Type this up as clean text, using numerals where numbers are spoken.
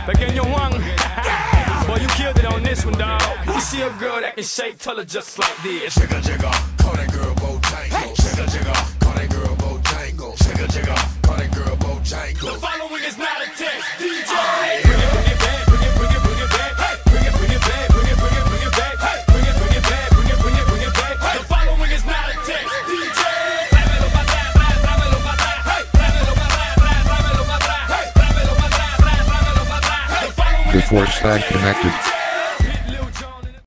Pequeño Juan. Boy, you killed it on this one, dog. You see a girl that can shake, tell her just like this. Jigga jigga, call that girl Bojangle. Jigga jigga, call that girl Bojangle. Jigga jigga, call that girl Bojangle. The following is not a test, DJ. Bring it back, bring it back. Hey, bring it back, bring it back. Hey, bring it back, bring it back. The following is not a test, DJ. Tráemelo pa' atrás, tráemelo pa' atrás. Hey, tráemelo pa' atrás, tráemelo pa' atrás. Hey, tráemelo pa' atrás, tráemelo pa' atrás. The force that connected.